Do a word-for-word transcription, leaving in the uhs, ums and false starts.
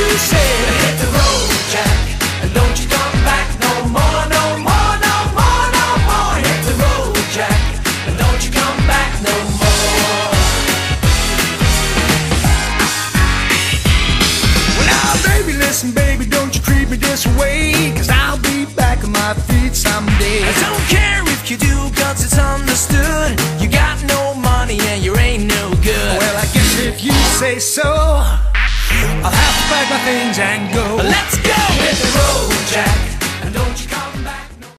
you say, hit the road, Jack, and don't you come back no more, no more, no more, no more. Hit the road, Jack, and don't you come back no more. Well now baby, listen baby, don't you treat me this way, cause I'll be back on my feet someday. I don't care if you do, cause it's understood. You got no money and you ain't no good. Well I guess if you say so, I'll have to pack my things and go. Let's go! Hit the road, Jack, and don't you